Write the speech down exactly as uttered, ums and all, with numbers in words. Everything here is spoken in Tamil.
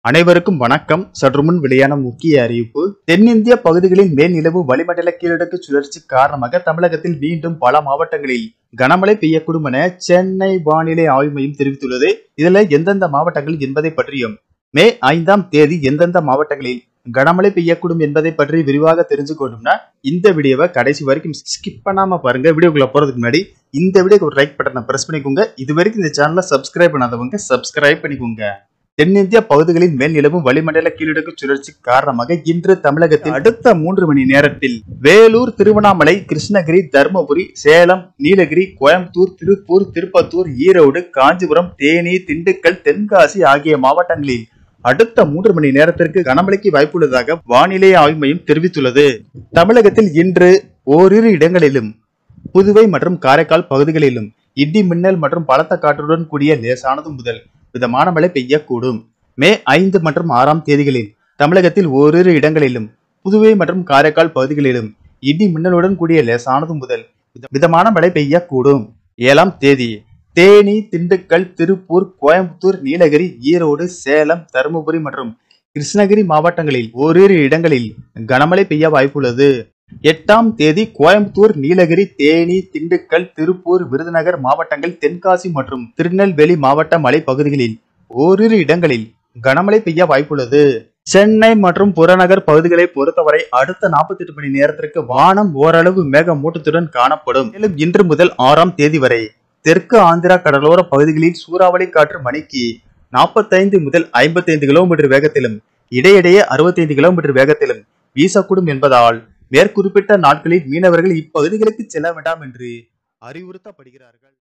அனைவருக்கும் வணக்கம். சற்றுமுன் வெளியான முக்கிய அறிவிப்பு. தென்னிந்திய பகுதிகளில் மேல்நிலவு வளிமண்டல கீழடுக்கு சுழற்சி காரணமாக தமிழகத்தில் மீண்டும் பல மாவட்டங்களில் கனமழை பெய்யக்கூடும் என சென்னை வானிலை ஆய்வு மையம் தெரிவித்துள்ளது. இதுல எந்தெந்த மாவட்டங்கள் என்பதை பற்றியும் மே ஐந்தாம் தேதி எந்தெந்த மாவட்டங்களில் கனமழை பெய்யக்கூடும் என்பதை பற்றி விரிவாக தெரிஞ்சுக்கணும்னா இந்த வீடியோவை கடைசி வரைக்கும் ஸ்கிப் பண்ணாம பாருங்க. வீடியோக்குள்ள போறதுக்கு முன்னாடி இந்த வீடியோக்கு ஒரு லைக் பட்டனை பிரஸ் பண்ணிக்கோங்க. இது வரைக்கும் இந்த சேனலை சப்ஸ்கிரைப் பண்ணாதவங்க சப்ஸ்கிரைப் பண்ணிக்கோங்க. தென்னிந்திய பகுதிகளின் மேல் நிலவும் வளிமண்டல கீழடுக்கு சுழற்சி காரணமாக இன்று தமிழகத்தில் அடுத்த மூன்று மணி நேரத்தில் வேலூர், திருவண்ணாமலை, கிருஷ்ணகிரி, தருமபுரி, சேலம், நீலகிரி, கோயம்புத்தூர், திருப்பூர், திருப்பத்தூர், ஈரோடு, காஞ்சிபுரம், தேனி, திண்டுக்கல், தென்காசி ஆகிய மாவட்டங்களில் அடுத்த மூன்று மணி நேரத்திற்கு கனமழைக்கு வாய்ப்புள்ளதாக வானிலை ஆய்வு மையம் தெரிவித்துள்ளது. தமிழகத்தில் இன்று ஓரிரு இடங்களிலும் புதுவை மற்றும் காரைக்கால் பகுதிகளிலும் இடி மின்னல் மற்றும் பலத்த காற்றுடன் கூடிய லேசானது முதல் மிதமான மழை பெய்யக்கூடும். மே ஐந்து மற்றும் ஆறாம் தேதிகளில் தமிழகத்தில் ஓரிரு இடங்களிலும் புதுவை மற்றும் காரைக்கால் பகுதிகளிலும் இடி மின்னலுடன் கூடிய லேசானது முதல் மிதமான மழை பெய்யக்கூடும். ஏழாம் தேதி தேனி, திண்டுக்கல், திருப்பூர், கோயம்புத்தூர், நீலகிரி, ஈரோடு, சேலம், தருமபுரி மற்றும் கிருஷ்ணகிரி மாவட்டங்களில் ஓரிரு இடங்களில் கனமழை பெய்ய வாய்ப்புள்ளது. எட்டாம் தேதி கோயம்புத்தூர், நீலகிரி, தேனி, திண்டுக்கல், திருப்பூர், விருதுநகர் மாவட்டங்கள், தென்காசி மற்றும் திருநெல்வேலி மாவட்ட மலைப்பகுதிகளில் ஓரிரு இடங்களில் கனமழை பெய்ய வாய்ப்புள்ளது. சென்னை மற்றும் புறநகர் பகுதிகளை பொறுத்தவரை அடுத்த நாற்பத்தி எட்டு மணி நேரத்திற்கு வானம் ஓரளவு மேகமூட்டத்துடன் காணப்படும். மேலும் இன்று முதல் ஆறாம் தேதி வரை தெற்கு ஆந்திரா கடலோர பகுதிகளில் சூறாவளி காற்று மணிக்கு நாற்பத்தி ஐந்து முதல் ஐம்பத்தி ஐந்து கிலோமீட்டர் வேகத்திலும் இடையிடையே அறுபத்தி ஐந்து கிலோமீட்டர் வேகத்திலும் வீசக்கூடும் என்பதால் மேற்குறிப்பிட்ட நாட்களில் மீனவர்கள் இப்பகுதிகளுக்கு செல்ல வேண்டாம் என்று அறிவுறுத்தப்படுகிறார்கள்.